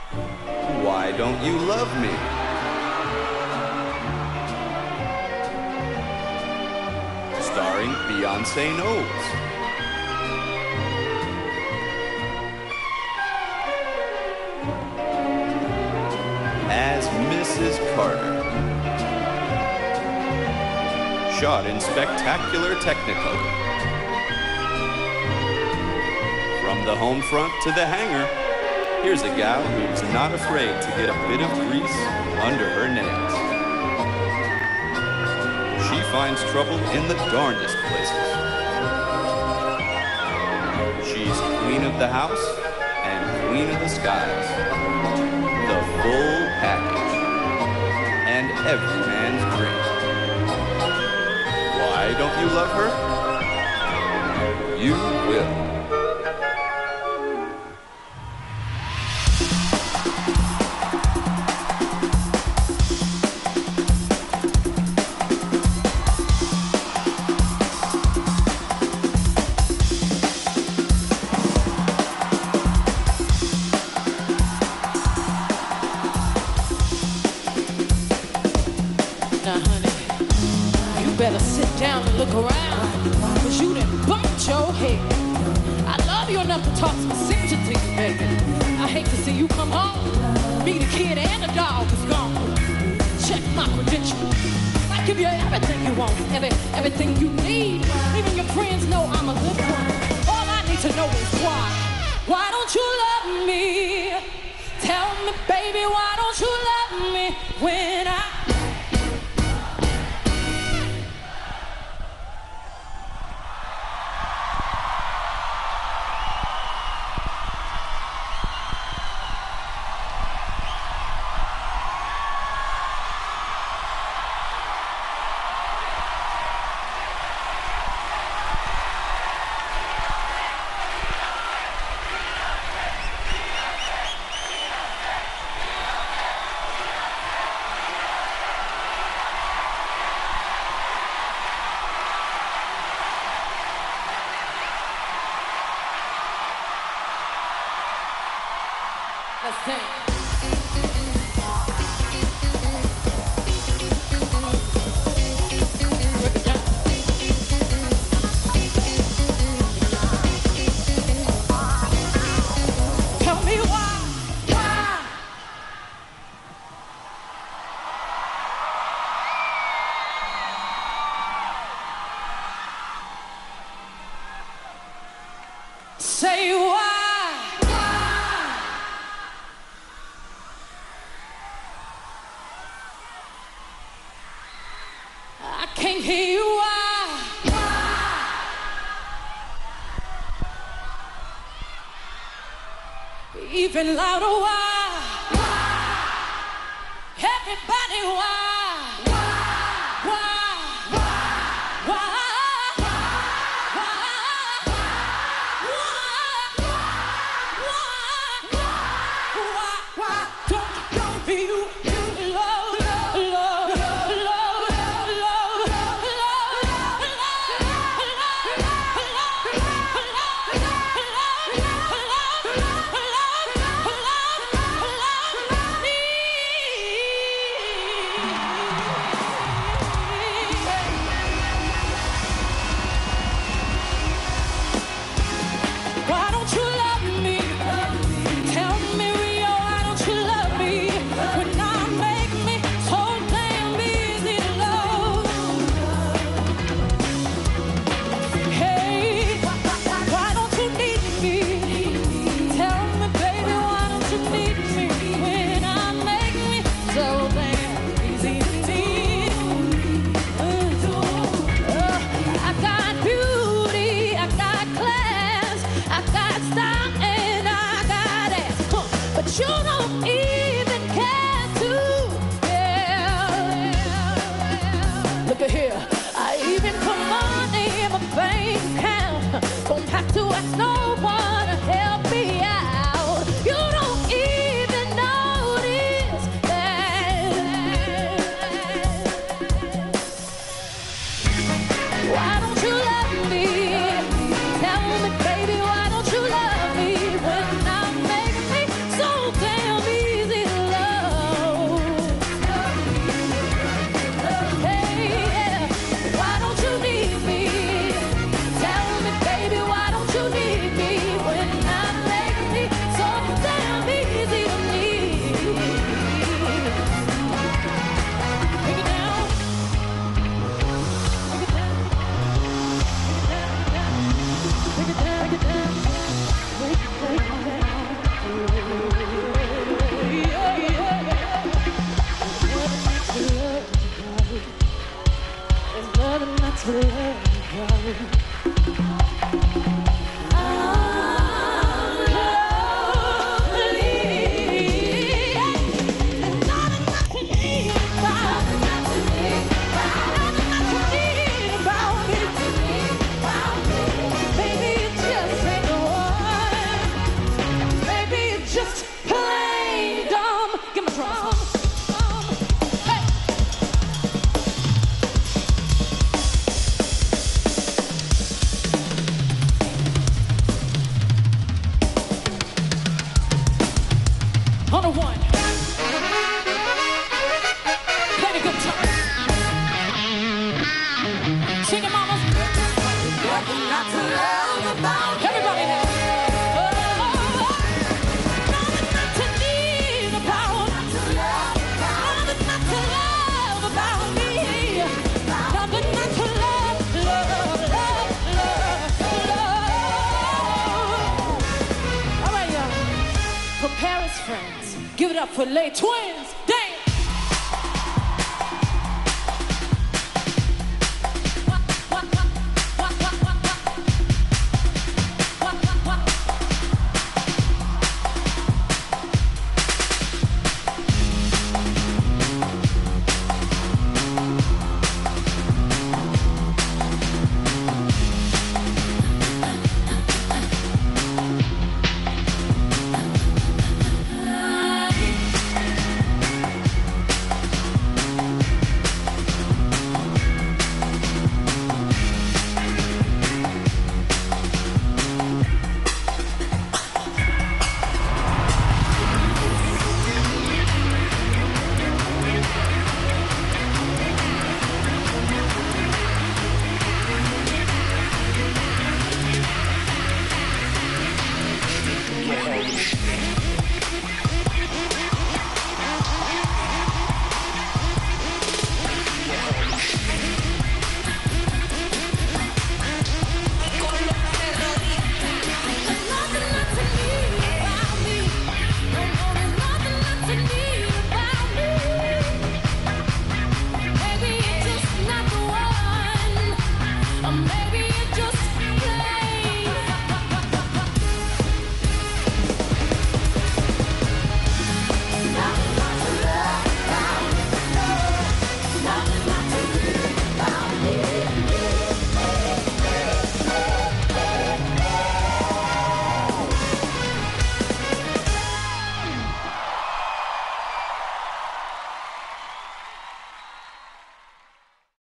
Why Don't You Love Me? Starring Beyonce Knowles. As Mrs. Carter. Shot in spectacular Technicolor. From the home front to the hangar, here's a gal who's not afraid to get a bit of grease under her nails. She finds trouble in the darndest places. She's queen of the house and queen of the skies. The full package. And every man's dream. Why don't you love her? You will. Better sit down and look around, cause you done bumped your head. I love you enough to talk some sense to you, baby. I hate to see you come home, me, the kid, and the dog is gone. Check my credentials. I give you everything you want, everything you need. Even your friends know I'm a good one. All I need to know is why. Why don't you love me? Tell me, baby, why don't you love me when I let's dance. Tell me why. Say why. I can't hear you. Why? Even louder. Why? Everybody. Why? Why? Why? Don't feel love, love, why don't you love me? Tell me, Rio, why don't you love me? When I make me so damn easy to love. Hey, why don't you need me? Tell me, baby, why don't you need me? When I make me so damn easy to need. I got beauty, I got class, I got style, and I got ass. But you don't even care to. Yeah. Look at here, I even put money in my bank account. Don't have to ask no one to help me out. You don't even notice that. Why don't you love me? Tell me, baby, why don't you love me when I'm making me so damn just plain dumb. Give me drum. Hey. On a one. Play the guitar. Sing it, mamas. Everybody now. Nothing not to need about. Nothing not to love about me. Nothing not to love. All right, y'all. For Paris friends, give it up for Les Twins. Dance. Amazing.